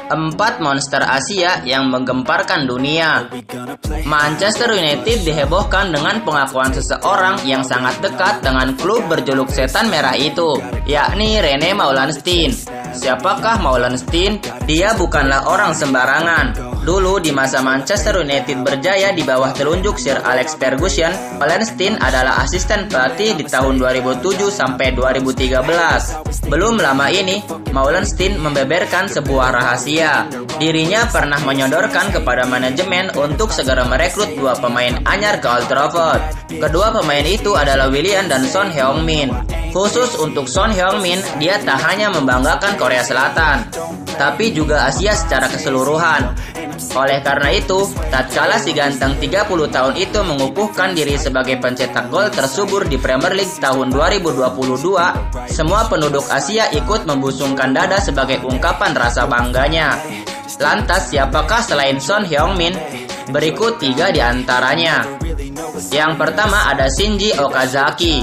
4 monster Asia yang menggemparkan dunia. Manchester United dihebohkan dengan pengakuan seseorang yang sangat dekat dengan klub berjuluk setan merah itu, yakni Rene Meulensteen. Siapakah Meulensteen? Dia bukanlah orang sembarangan. Dulu di masa Manchester United berjaya di bawah telunjuk Sir Alex Ferguson, Meulensteen adalah asisten pelatih di tahun 2007 sampai 2013. Belum lama ini, Meulensteen membeberkan sebuah rahasia. Dirinya pernah menyodorkan kepada manajemen untuk segera merekrut 2 pemain anyar ke Old Trafford. Kedua pemain itu adalah Willian dan Son Heung-min. Khusus untuk Son Heung-min, dia tak hanya membanggakan Korea Selatan, tapi juga Asia secara keseluruhan. Oleh karena itu, tatkala si ganteng 30 tahun itu mengukuhkan diri sebagai pencetak gol tersubur di Premier League tahun 2022, semua penduduk Asia ikut membusungkan dada sebagai ungkapan rasa bangganya. Lantas, siapakah selain Son Heung-min? Berikut 3 di antaranya. Yang pertama ada Shinji Okazaki.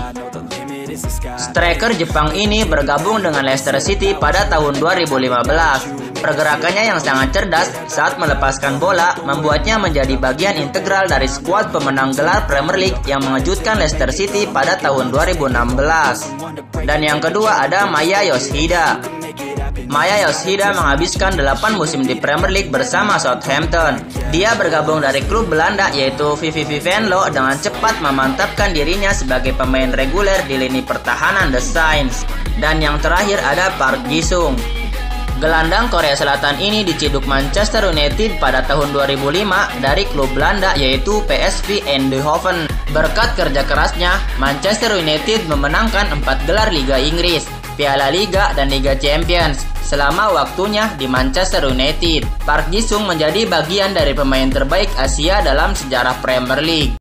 Striker Jepang ini bergabung dengan Leicester City pada tahun 2015. Pergerakannya yang sangat cerdas saat melepaskan bola membuatnya menjadi bagian integral dari skuad pemenang gelar Premier League yang mengejutkan Leicester City pada tahun 2016. Dan yang kedua ada Maya Yoshida. Maya Yoshida menghabiskan 8 musim di Premier League bersama Southampton. Dia bergabung dari klub Belanda yaitu VVV Venlo dengan cepat memantapkan dirinya sebagai pemain reguler di lini pertahanan The Saints. Dan yang terakhir ada Park Ji-sung. Gelandang Korea Selatan ini diciduk Manchester United pada tahun 2005 dari klub Belanda yaitu PSV Eindhoven. Berkat kerja kerasnya, Manchester United memenangkan 4 gelar Liga Inggris, Piala Liga, dan Liga Champions selama waktunya di Manchester United. Park Ji-sung menjadi bagian dari pemain terbaik Asia dalam sejarah Premier League.